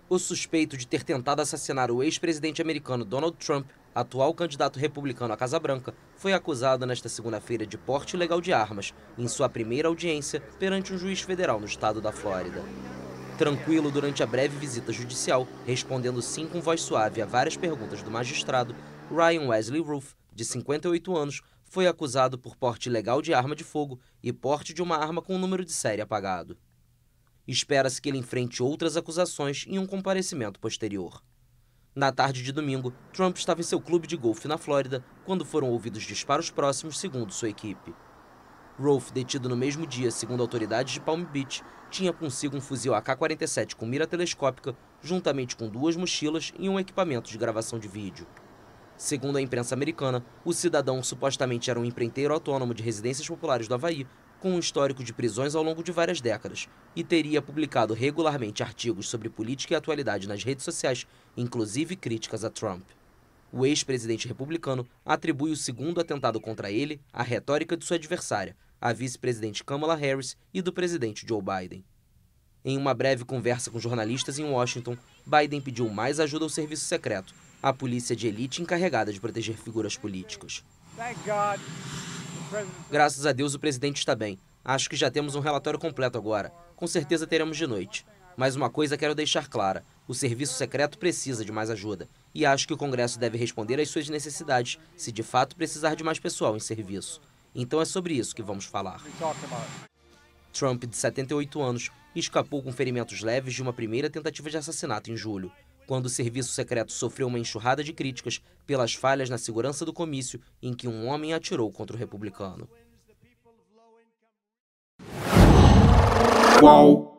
O suspeito de ter tentado assassinar o ex-presidente americano Donald Trump, atual candidato republicano à Casa Branca, foi acusado nesta segunda-feira de porte ilegal de armas, em sua primeira audiência perante um juiz federal no estado da Flórida. Tranquilo durante a breve visita judicial, respondendo sim com voz suave a várias perguntas do magistrado, Ryan Wesley Roof, de 58 anos, foi acusado por porte ilegal de arma de fogo e porte de uma arma com o número de série apagado. Espera-se que ele enfrente outras acusações em um comparecimento posterior. Na tarde de domingo, Trump estava em seu clube de golfe na Flórida quando foram ouvidos disparos próximos, segundo sua equipe. Roof, detido no mesmo dia, segundo autoridades de Palm Beach, tinha consigo um fuzil AK-47 com mira telescópica, juntamente com 2 mochilas e um equipamento de gravação de vídeo. Segundo a imprensa americana, o cidadão supostamente era um empreiteiro autônomo de residências populares do Havaí, com um histórico de prisões ao longo de várias décadas, e teria publicado regularmente artigos sobre política e atualidade nas redes sociais, inclusive críticas a Trump. O ex-presidente republicano atribui o segundo atentado contra ele à retórica de sua adversária, a vice-presidente Kamala Harris, e do presidente Joe Biden. Em uma breve conversa com jornalistas em Washington, Biden pediu mais ajuda ao serviço secreto, a polícia de elite encarregada de proteger figuras políticas. Graças a Deus o presidente está bem. Acho que já temos um relatório completo agora. Com certeza teremos de noite. Mas uma coisa quero deixar clara: o serviço secreto precisa de mais ajuda. E acho que o Congresso deve responder às suas necessidades, se de fato precisar de mais pessoal em serviço. Então é sobre isso que vamos falar. Trump, de 78 anos, escapou com ferimentos leves de uma primeira tentativa de assassinato em julho, quando o serviço secreto sofreu uma enxurrada de críticas pelas falhas na segurança do comício em que um homem atirou contra o republicano. Qual?